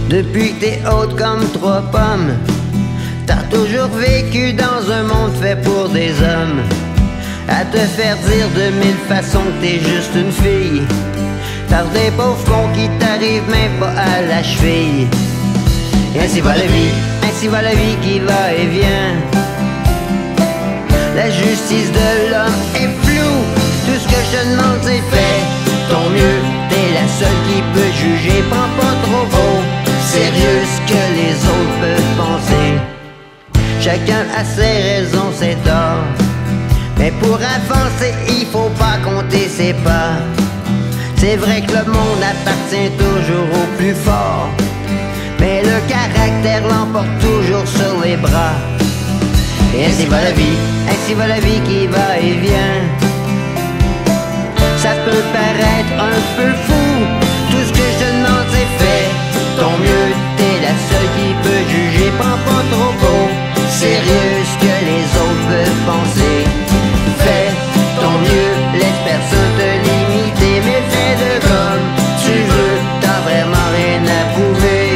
Depuis que t'es haute comme 3 pommes, t'as toujours vécu dans un monde fait pour des hommes. À te faire dire de 1000 façons que t'es juste une fille, par des pauvres cons qui t'arrivent même pas à la cheville. Ainsi va la vie qui va et vient. La justice de l'homme est floue, tout ce que je te demande c'est fait ton mieux. T'es la seule qui peut juger, prends pas trop beau sérieux ce que les autres peuvent penser. Chacun a ses raisons, c'est tort, mais pour avancer il faut pas compter ses pas. C'est vrai que le monde appartient toujours au plus fort, mais le caractère l'emporte toujours sur les bras. Et ainsi va la vie qui va et vient. Ça peut paraître un peu fou, tout ce que je te demande c'est fait ton mieux. T'es la seule qui peut juger, prends pas trop beau sérieux ce que les autres peuvent penser. Fais ton mieux, laisse personne te limiter, mais fais-le comme tu veux, t'as vraiment rien à prouver.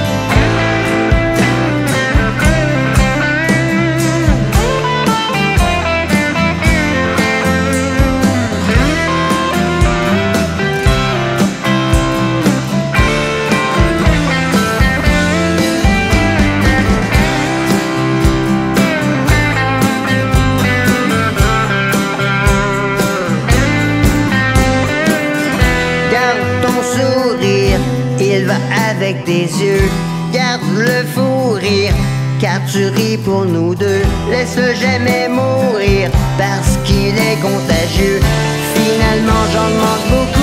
Il va avec tes yeux, garde le fou rire, car tu ris pour nous deux. Laisse-le jamais mourir, parce qu'il est contagieux. Finalement j'en demande beaucoup